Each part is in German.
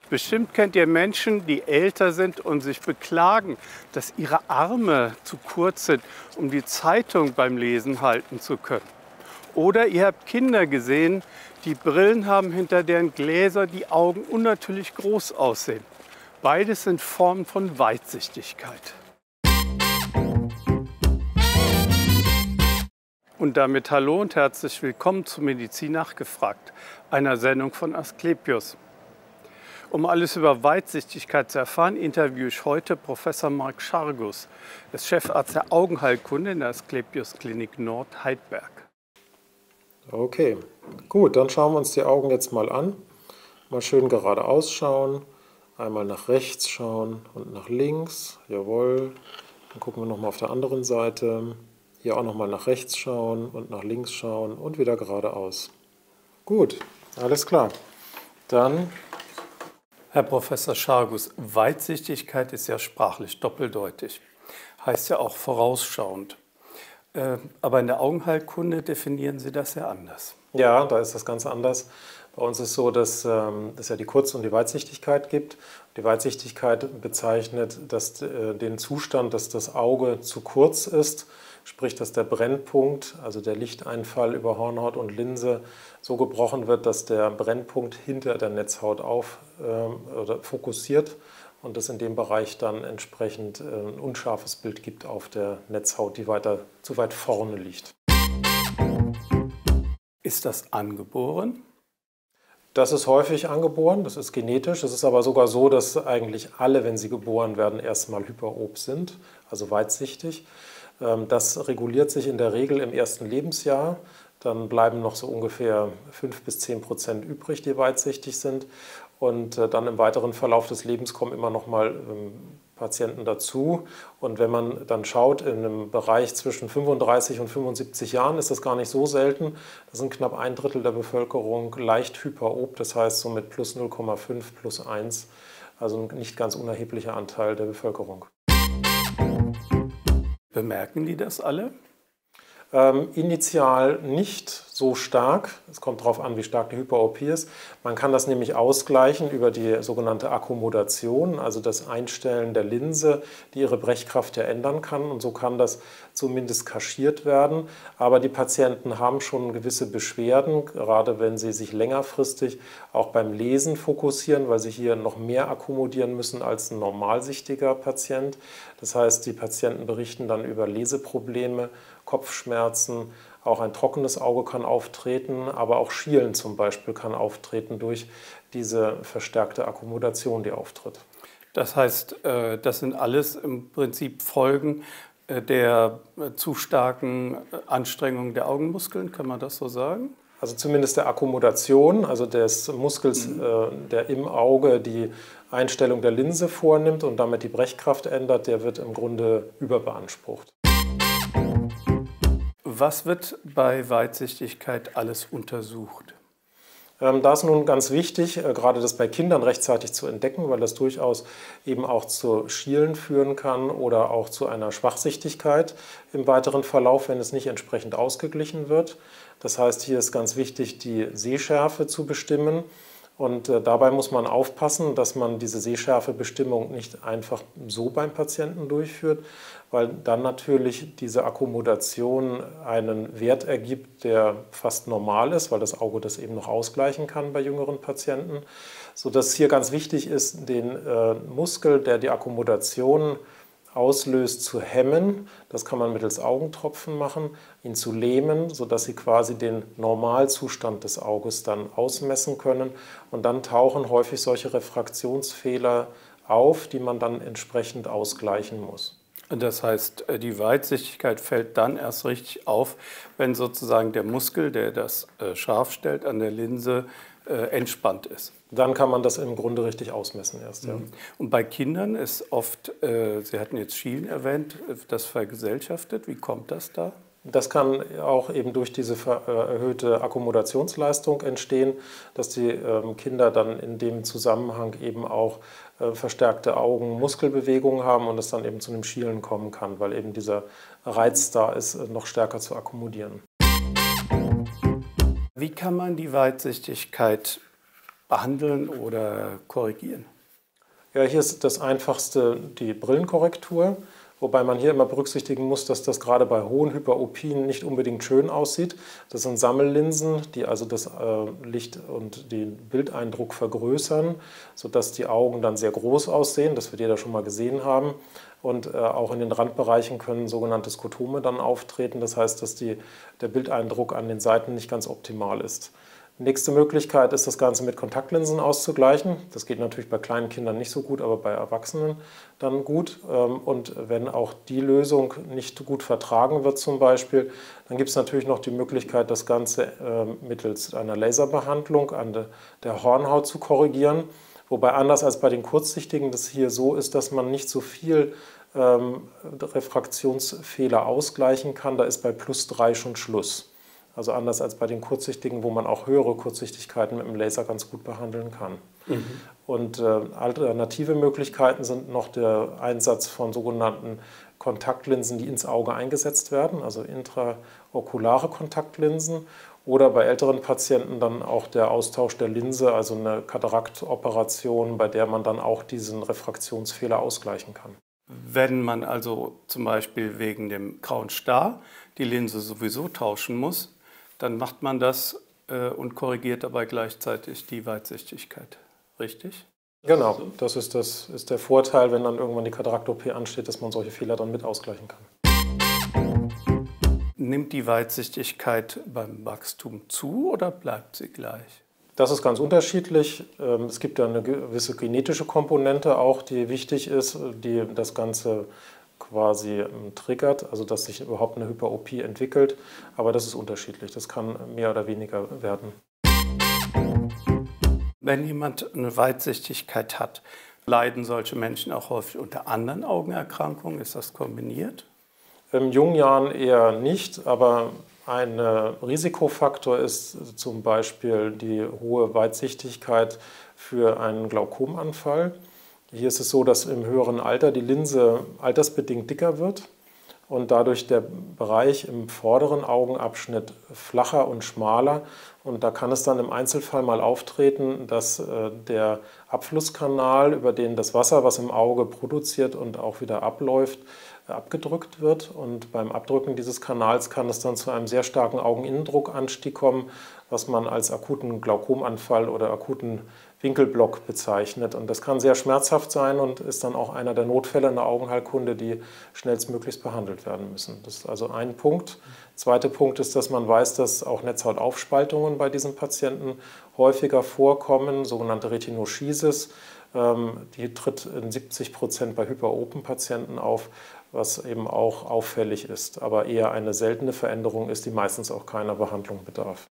Bestimmt kennt ihr Menschen, die älter sind und sich beklagen, dass ihre Arme zu kurz sind, um die Zeitung beim Lesen halten zu können. Oder ihr habt Kinder gesehen, die Brillen haben, hinter deren Gläser die Augen unnatürlich groß aussehen. Beides sind Formen von Weitsichtigkeit. Und damit hallo und herzlich willkommen zu Medizin nachgefragt, einer Sendung von Asklepios. Um alles über Weitsichtigkeit zu erfahren, interviewe ich heute Professor Marc Schargus. Er ist Chefarzt der Augenheilkunde in der Asklepios Klinik Nord Heidberg. Okay, gut, dann schauen wir uns die Augen jetzt mal an. Mal schön geradeaus schauen, einmal nach rechts schauen und nach links. Jawohl. Dann gucken wir nochmal auf der anderen Seite. Hier auch nochmal nach rechts schauen und nach links schauen und wieder geradeaus. Gut, alles klar. Dann Herr Professor Schargus, Weitsichtigkeit ist ja sprachlich doppeldeutig, heißt ja auch vorausschauend. Aber in der Augenheilkunde definieren Sie das ja anders. Ja, da ist das ganz anders. Bei uns ist es so, dass es ja die Kurz- und die Weitsichtigkeit gibt. Die Weitsichtigkeit bezeichnet den Zustand, dass das Auge zu kurz ist, sprich, dass der Brennpunkt, also der Lichteinfall über Hornhaut und Linse, so gebrochen wird, dass der Brennpunkt hinter der Netzhaut oder fokussiert und es in dem Bereich dann entsprechend ein unscharfes Bild gibt auf der Netzhaut, die zu weit vorne liegt. Ist das angeboren? Das ist häufig angeboren, das ist genetisch. Es ist aber sogar so, dass eigentlich alle, wenn sie geboren werden, erstmal hyperop sind, also weitsichtig. Das reguliert sich in der Regel im ersten Lebensjahr. Dann bleiben noch so ungefähr 5 bis 10% übrig, die weitsichtig sind. Und dann im weiteren Verlauf des Lebens kommen immer noch mal Patienten dazu. Und wenn man dann schaut, in einem Bereich zwischen 35 und 75 Jahren ist das gar nicht so selten. Das sind knapp 1/3 der Bevölkerung leicht hyperop, das heißt so mit plus 0,5, plus 1, also ein nicht ganz unerheblicher Anteil der Bevölkerung. Bemerken die das alle? Initial nicht so stark. Es kommt darauf an, wie stark die Hyperopie ist. Man kann das nämlich ausgleichen über die sogenannte Akkommodation, also das Einstellen der Linse, die ihre Brechkraft ja ändern kann. Und so kann das zumindest kaschiert werden. Aber die Patienten haben schon gewisse Beschwerden, gerade wenn sie sich längerfristig auch beim Lesen fokussieren, weil sie hier noch mehr akkommodieren müssen als ein normalsichtiger Patient. Das heißt, die Patienten berichten dann über Leseprobleme, Kopfschmerzen, auch ein trockenes Auge kann auftreten, aber auch Schielen zum Beispiel kann auftreten durch diese verstärkte Akkommodation, die auftritt. Das heißt, das sind alles im Prinzip Folgen der zu starken Anstrengung der Augenmuskeln, kann man das so sagen? Also zumindest der Akkommodation, also des Muskels, der im Auge die Einstellung der Linse vornimmt und damit die Brechkraft ändert, der wird im Grunde überbeansprucht. Was wird bei Weitsichtigkeit alles untersucht? Da ist nun ganz wichtig, gerade das bei Kindern rechtzeitig zu entdecken, weil das durchaus eben auch zu Schielen führen kann oder auch zu einer Schwachsichtigkeit im weiteren Verlauf, wenn es nicht entsprechend ausgeglichen wird. Das heißt, hier ist ganz wichtig, die Sehschärfe zu bestimmen. Und dabei muss man aufpassen, dass man diese Sehschärfebestimmung nicht einfach so beim Patienten durchführt, weil dann natürlich diese Akkommodation einen Wert ergibt, der fast normal ist, weil das Auge das eben noch ausgleichen kann bei jüngeren Patienten, sodass hier ganz wichtig ist, den Muskel, der die Akkommodation auslöst, zu hemmen. Das kann man mittels Augentropfen machen, ihn zu lähmen, sodass Sie quasi den Normalzustand des Auges dann ausmessen können. Und dann tauchen häufig solche Refraktionsfehler auf, die man dann entsprechend ausgleichen muss. Das heißt, die Weitsichtigkeit fällt dann erst richtig auf, wenn sozusagen der Muskel, der das scharf stellt an der Linse, entspannt ist. Dann kann man das im Grunde richtig ausmessen erst. Ja. Und bei Kindern ist oft, Sie hatten jetzt Schielen erwähnt, das vergesellschaftet. Wie kommt das da? Das kann auch eben durch diese erhöhte Akkommodationsleistung entstehen, dass die Kinder dann in dem Zusammenhang eben auch verstärkte Augenmuskelbewegungen haben und es dann eben zu einem Schielen kommen kann, weil eben dieser Reiz da ist, noch stärker zu akkommodieren. Wie kann man die Weitsichtigkeit behandeln oder korrigieren? Ja, hier ist das Einfachste die Brillenkorrektur, wobei man hier immer berücksichtigen muss, dass das gerade bei hohen Hyperopien nicht unbedingt schön aussieht. Das sind Sammellinsen, die also das Licht und den Bildeindruck vergrößern, sodass die Augen dann sehr groß aussehen. Das wird jeder schon mal gesehen haben. Und auch in den Randbereichen können sogenannte Skotome dann auftreten. Das heißt, dass der Bildeindruck an den Seiten nicht ganz optimal ist. Nächste Möglichkeit ist, das Ganze mit Kontaktlinsen auszugleichen. Das geht natürlich bei kleinen Kindern nicht so gut, aber bei Erwachsenen dann gut. Und wenn auch die Lösung nicht gut vertragen wird zum Beispiel, dann gibt es natürlich noch die Möglichkeit, das Ganze mittels einer Laserbehandlung an der Hornhaut zu korrigieren. Wobei anders als bei den kurzsichtigen das hier so ist, dass man nicht so viel Refraktionsfehler ausgleichen kann. Da ist bei +3 schon Schluss. Also anders als bei den kurzsichtigen, wo man auch höhere Kurzsichtigkeiten mit dem Laser ganz gut behandeln kann. Mhm. Und alternative Möglichkeiten sind noch der Einsatz von sogenannten Kontaktlinsen, die ins Auge eingesetzt werden, also intraokulare Kontaktlinsen. Oder bei älteren Patienten dann auch der Austausch der Linse, also eine Kataraktoperation, bei der man dann auch diesen Refraktionsfehler ausgleichen kann. Wenn man also zum Beispiel wegen dem grauen Star die Linse sowieso tauschen muss, dann macht man das und korrigiert dabei gleichzeitig die Weitsichtigkeit. Richtig? Genau, das ist der Vorteil, wenn dann irgendwann die Katarakt-OP ansteht, dass man solche Fehler dann mit ausgleichen kann. Nimmt die Weitsichtigkeit beim Wachstum zu oder bleibt sie gleich? Das ist ganz unterschiedlich. Es gibt ja eine gewisse genetische Komponente auch, die wichtig ist, die das Ganze quasi triggert, also dass sich überhaupt eine Hyperopie entwickelt. Aber das ist unterschiedlich. Das kann mehr oder weniger werden. Wenn jemand eine Weitsichtigkeit hat, leiden solche Menschen auch häufig unter anderen Augenerkrankungen? Ist das kombiniert? In jungen Jahren eher nicht, aber ein Risikofaktor ist zum Beispiel die hohe Weitsichtigkeit für einen Glaukomanfall. Hier ist es so, dass im höheren Alter die Linse altersbedingt dicker wird und dadurch der Bereich im vorderen Augenabschnitt flacher und schmaler. Und da kann es dann im Einzelfall mal auftreten, dass der Abflusskanal, über den das Wasser, was im Auge produziert und auch wieder abläuft, abgedrückt wird. Und beim Abdrücken dieses Kanals kann es dann zu einem sehr starken Augeninnendruckanstieg kommen, was man als akuten Glaukomanfall oder akuten Winkelblock bezeichnet. Und das kann sehr schmerzhaft sein und ist dann auch einer der Notfälle in der Augenheilkunde, die schnellstmöglichst behandelt werden müssen. Das ist also ein Punkt. Zweiter Punkt ist, dass man weiß, dass auch Netzhautaufspaltungen bei diesen Patienten häufiger vorkommen, sogenannte Retinoschisis. Die tritt in 70% bei Hyperopen-Patienten auf, was eben auch auffällig ist, aber eher eine seltene Veränderung ist, die meistens auch keiner Behandlung bedarf.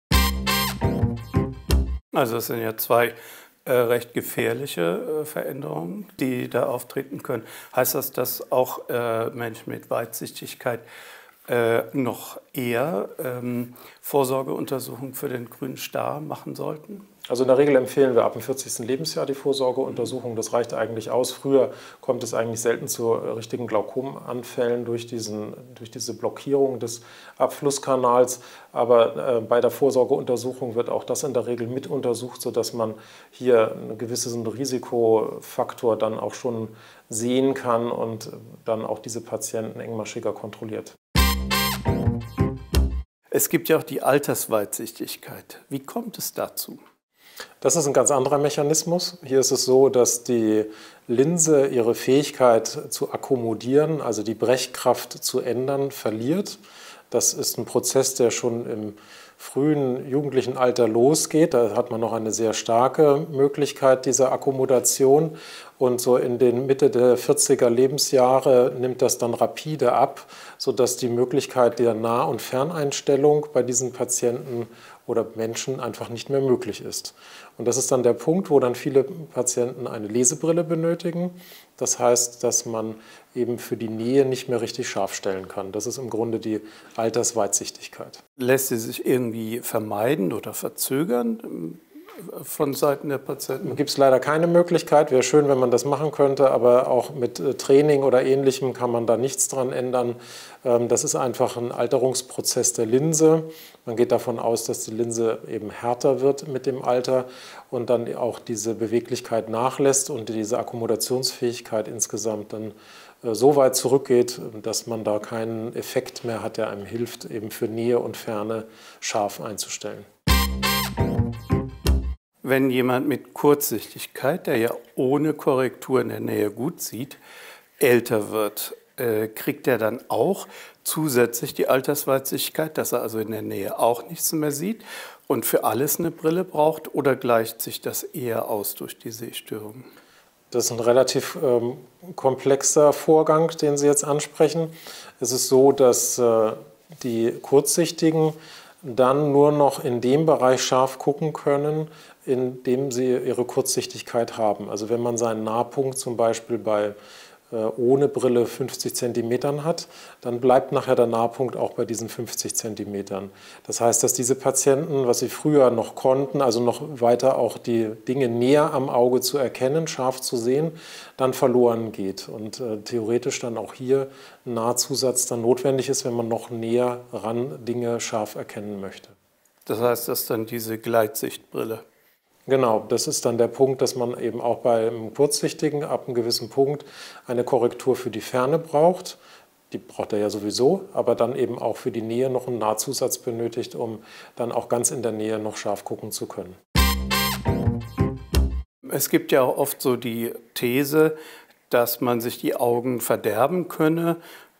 Also es sind ja zwei recht gefährliche Veränderungen, die da auftreten können. Heißt das, dass auch Menschen mit Weitsichtigkeit noch eher Vorsorgeuntersuchungen für den grünen Star machen sollten? Also in der Regel empfehlen wir ab dem 40. Lebensjahr die Vorsorgeuntersuchung. Das reicht eigentlich aus. Früher kommt es eigentlich selten zu richtigen Glaukomanfällen durch diese Blockierung des Abflusskanals. Aber bei der Vorsorgeuntersuchung wird auch das in der Regel mit untersucht, sodass man hier einen gewissen Risikofaktor dann auch schon sehen kann und dann auch diese Patienten engmaschiger kontrolliert. Es gibt ja auch die Altersweitsichtigkeit. Wie kommt es dazu? Das ist ein ganz anderer Mechanismus. Hier ist es so, dass die Linse ihre Fähigkeit zu akkommodieren, also die Brechkraft zu ändern, verliert. Das ist ein Prozess, der schon im frühen jugendlichen Alter losgeht. Da hat man noch eine sehr starke Möglichkeit dieser Akkommodation. Und so in den Mitte der 40er Lebensjahre nimmt das dann rapide ab, sodass die Möglichkeit der Nah- und Ferneinstellung bei diesen Patienten oder Menschen einfach nicht mehr möglich ist. Und das ist dann der Punkt, wo dann viele Patienten eine Lesebrille benötigen. Das heißt, dass man eben für die Nähe nicht mehr richtig scharf stellen kann. Das ist im Grunde die Altersweitsichtigkeit. Lässt sie sich irgendwie vermeiden oder verzögern von Seiten der Patienten? Gibt es leider keine Möglichkeit. Wäre schön, wenn man das machen könnte, aber auch mit Training oder Ähnlichem kann man da nichts dran ändern. Das ist einfach ein Alterungsprozess der Linse. Man geht davon aus, dass die Linse eben härter wird mit dem Alter und dann auch diese Beweglichkeit nachlässt und diese Akkommodationsfähigkeit insgesamt dann so weit zurückgeht, dass man da keinen Effekt mehr hat, der einem hilft, eben für Nähe und Ferne scharf einzustellen. Wenn jemand mit Kurzsichtigkeit, der ja ohne Korrektur in der Nähe gut sieht, älter wird, kriegt er dann auch zusätzlich die Altersweitsichtigkeit, dass er also in der Nähe auch nichts mehr sieht und für alles eine Brille braucht, oder gleicht sich das eher aus durch die Sehstörungen? Das ist ein relativ komplexer Vorgang, den Sie jetzt ansprechen. Es ist so, dass die Kurzsichtigen dann nur noch in dem Bereich scharf gucken können, in dem sie ihre Kurzsichtigkeit haben. Also wenn man seinen Nahpunkt zum Beispiel bei ohne Brille 50 cm hat, dann bleibt nachher der Nahpunkt auch bei diesen 50 cm. Das heißt, dass diese Patienten, was sie früher noch konnten, also noch weiter auch die Dinge näher am Auge zu erkennen, scharf zu sehen, dann verloren geht. Und theoretisch dann auch hier ein Nahzusatz dann notwendig ist, wenn man noch näher ran Dinge scharf erkennen möchte. Das heißt, das ist dann diese Gleitsichtbrille. Genau, das ist dann der Punkt, dass man eben auch beim Kurzsichtigen ab einem gewissen Punkt eine Korrektur für die Ferne braucht. Die braucht er ja sowieso, aber dann eben auch für die Nähe noch einen Nahzusatz benötigt, um dann auch ganz in der Nähe noch scharf gucken zu können. Es gibt ja auch oft so die These, dass man sich die Augen verderben könne,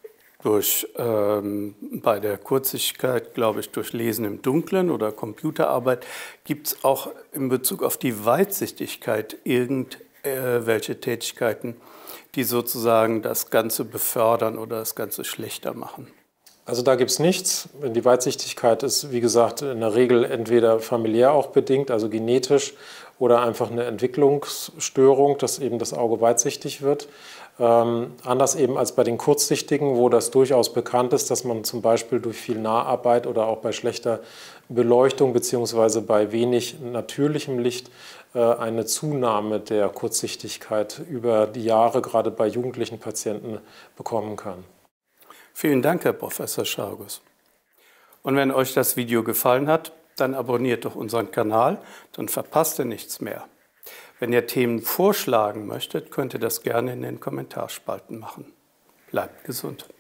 bei der Kurzsichtigkeit, glaube ich, durch Lesen im Dunkeln oder Computerarbeit. Gibt es auch in Bezug auf die Weitsichtigkeit irgendwelche Tätigkeiten, die sozusagen das Ganze befördern oder das Ganze schlechter machen? Also da gibt es nichts. Die Weitsichtigkeit ist, wie gesagt, in der Regel entweder familiär auch bedingt, also genetisch, oder einfach eine Entwicklungsstörung, dass eben das Auge weitsichtig wird. Anders eben als bei den Kurzsichtigen, wo das durchaus bekannt ist, dass man zum Beispiel durch viel Naharbeit oder auch bei schlechter Beleuchtung bzw. bei wenig natürlichem Licht eine Zunahme der Kurzsichtigkeit über die Jahre, gerade bei jugendlichen Patienten, bekommen kann. Vielen Dank, Herr Professor Schargus. Und wenn euch das Video gefallen hat, dann abonniert doch unseren Kanal, dann verpasst ihr nichts mehr. Wenn ihr Themen vorschlagen möchtet, könnt ihr das gerne in den Kommentarspalten machen. Bleibt gesund.